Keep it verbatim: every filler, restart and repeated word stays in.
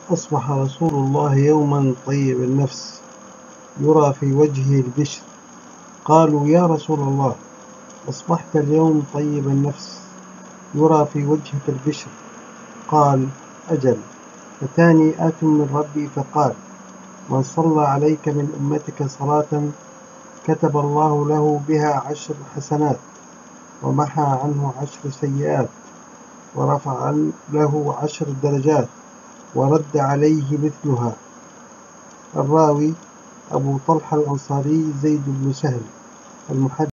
أصبح رسول الله يوما طيب النفس يرى في وجهه البشر. قالوا: يا رسول الله، أصبحت اليوم طيب النفس يرى في وجهك البشر. قال: أجل، أتاني آت من ربي فقال: من صلى عليك من أمتك صلاة كتب الله له بها عشر حسنات ومحى عنه عشر سيئات ورفع له عشر درجات ورد عليه مثلها. الراوي أبو طلحة الأنصاري زيد بن سهل المحدث.